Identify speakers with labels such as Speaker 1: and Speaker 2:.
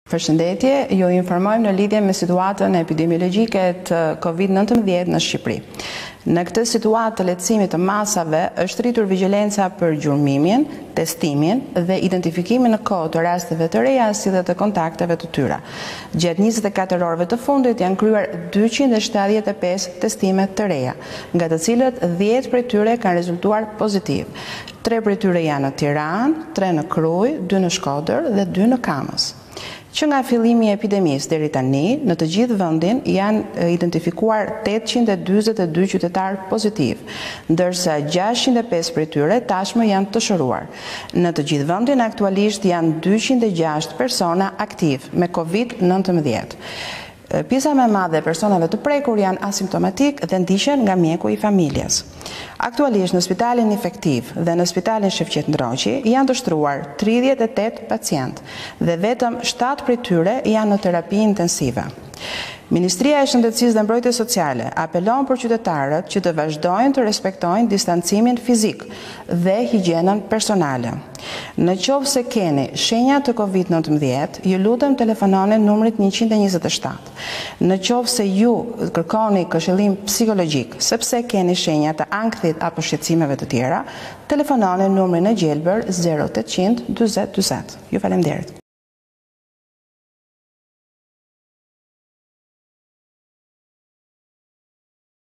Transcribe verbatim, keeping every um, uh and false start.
Speaker 1: Përshëndetje, ju informojmë në lidhje me situatën epidemiologjike të kovid nëntëmbëdhjetë në Shqipëri. Në këtë situatë të lehtësimit të masave është rritur vigjilenca për gjurmimin, testimin dhe identifikimin në kohë të rasteve të reja si dhe të kontakteve të tyra. Gjatë njëzet e katër orëve të fundit janë kryer dyqind e shtatëdhjetë e pesë testime të reja, nga të cilët dhjetë prej tyre kanë rezultuar pozitiv. Tre prej tyre janë në Tiranë, tre në Krujë, dy në Shkodër dhe dy në Kamës. Që nga fillimi i epidemisë deri tani, në të gjithë vendin janë identifikuar tetëqind e dyzet e dy qytetarë pozitiv, ndërsa gjashtëqind e pesë prej tyre tashmë janë të shëruar. Në të gjithë vendin aktualisht janë dyqind e gjashtë persona aktiv me kovid nëntëmbëdhjetë. Pjesa më e madhe e personave të prekur janë asimptomatik dhe ndiqen nga mjeku i familjes. Aktualisht në spitalin infektiv dhe në spitalin Shefqet Ndroqi janë të shtruar tridhjetë e tetë pacient dhe vetëm shtatë prej tyre janë në terapi intensive. Ministria e Shëndetësisë dhe Mbrojtjes Sociale apelon për qytetarët që të vazhdojnë të respektojnë distancimin fizik dhe higjienën personale. Në qoftë se keni shenja të kovid nëntëmbëdhjetë, ju lutem telefononi numrit njëqind e njëzet e shtatë. Në qoftë se ju kërkoni këshillim psikologjik sepse keni shenja të ankthit apo shqetësimeve të tjera, telefononi numrin e gjelbër zero ottanta dyzet dyzet. Ju faleminderit.